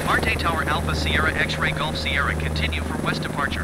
Marte Tower Alpha Sierra X-Ray Golf Sierra, continue for west departure.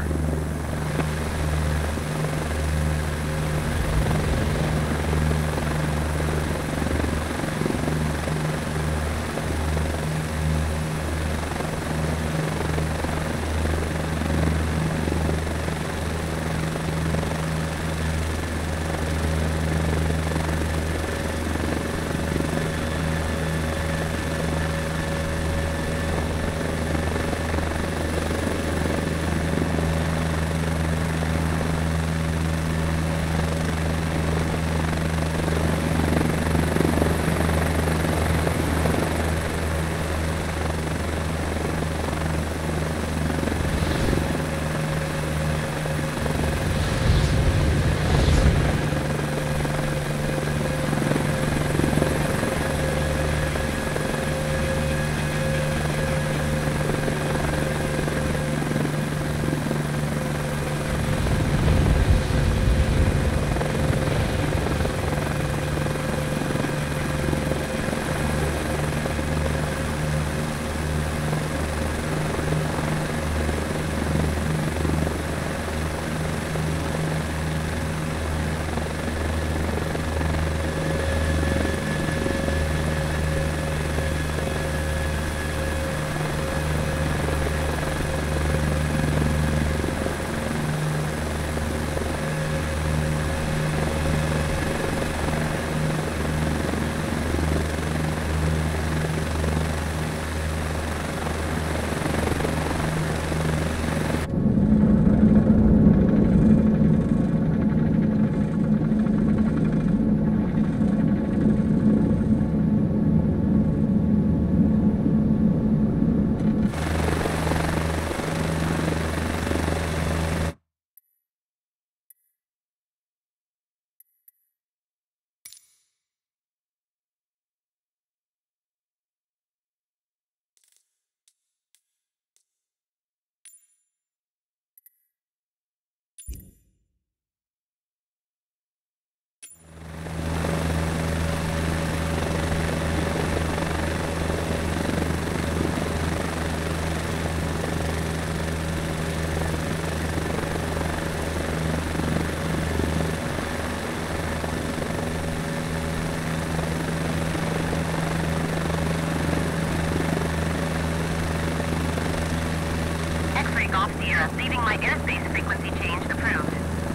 Leaving my airspace, frequency change approved.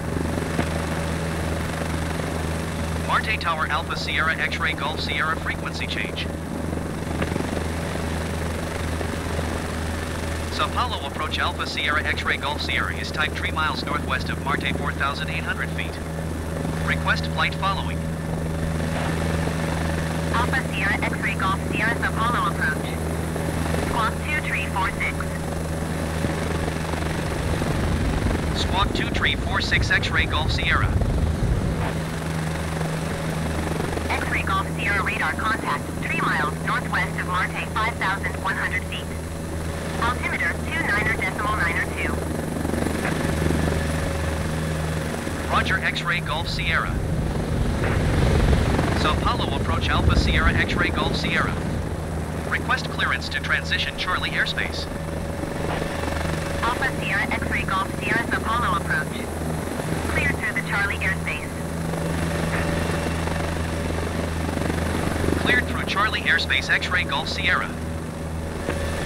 Marte Tower Alpha Sierra X-Ray Golf Sierra, frequency change. Sao Paulo approach Alpha Sierra X-Ray Golf Sierra is type 3 miles northwest of Marte, 4,800 feet. Request flight following. Alpha Sierra X-Ray Golf Sierra, Sao Paulo approach. Squawk 2346. Squawk 2346 X-Ray Golf Sierra. X-Ray Golf Sierra radar contact 3 miles northwest of Marte, 5,100 feet. Altimeter 29.92. Roger, X-Ray Golf Sierra. Sao Paulo approach Alpha Sierra X-Ray Golf Sierra. Request clearance to transition Charlie airspace. Alpha Sierra X-Ray Golf Sierra, Sao Paulo approach. Cleared through the Charlie airspace. Cleared through Charlie airspace, X-Ray Golf Sierra.